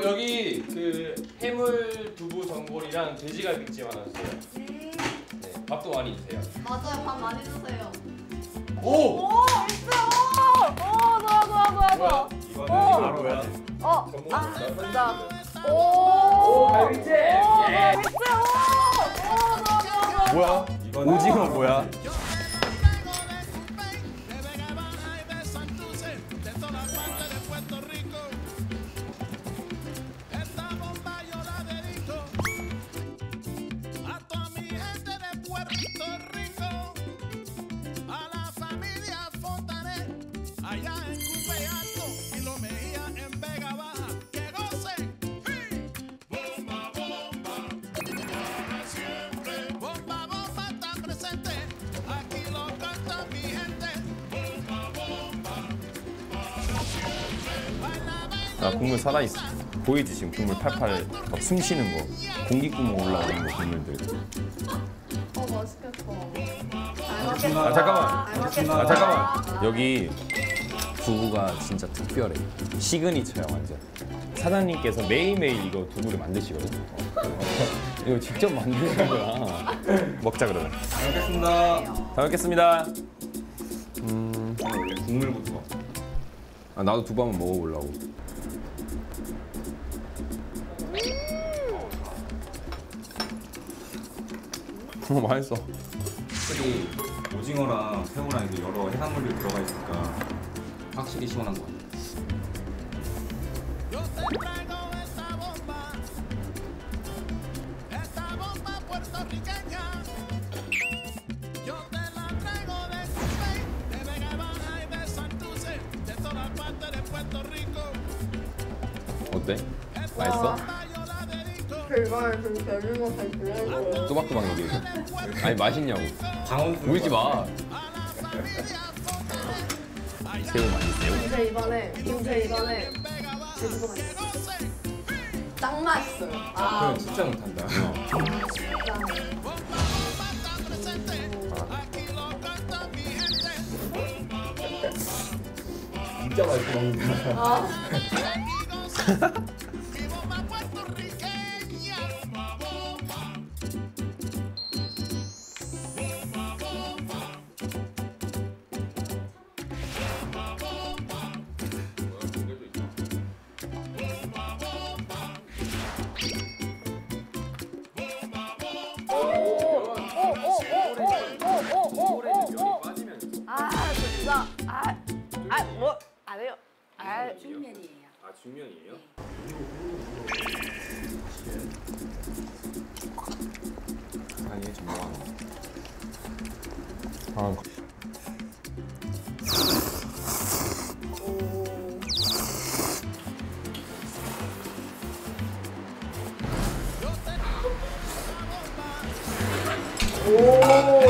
여기 그 해물 두부 전골이랑 돼지갈비찜 하나 주세요. 네, 밥도 많이 주세요. 맞아요, 밥 많이 주세요. 오! 있어! 좋아. 이거는 뭐야? 진짜. 오, 갈비찜! 예! 뭐야? 오징어 뭐야? 아, 국물 살아있어. 보이지 지금 국물 팔팔 막 숨 쉬는 거. 공기구멍 올라오는 거 국물들. 맛있겠다. 아 잠깐만. 여기 두부가 진짜 특별해. 시그니처야 완전. 사장님께서 매일매일 이거 두부를 만드시거든. 이거 직접 만드는 거야. 먹자 그러면. 잘 먹겠습니다. 잘 먹겠습니다. 원래 국물부터. 아, 나도 두부 한번 먹어보려고. 맛있어. 확실히 오징어랑 새우랑 이제 여러 해산물이 들어가 있으니까 확실히 시원한 것 같아요. 어때? 맛있어? 이거는 좀 별로 잘 좋아해요. 또박또박 얘기해. 아니 맛있냐고. 강원도 울지 마. 새우 많이 새우. 근데 이번에 제주도 갔어요. 짱 맛있어요. 그럼 진짜 못한다. 진짜 맛있게 먹는다. 진짜. 뭐 안 해요. 중면이에요. 아 중면이에요? 아니 정말. 아. 오.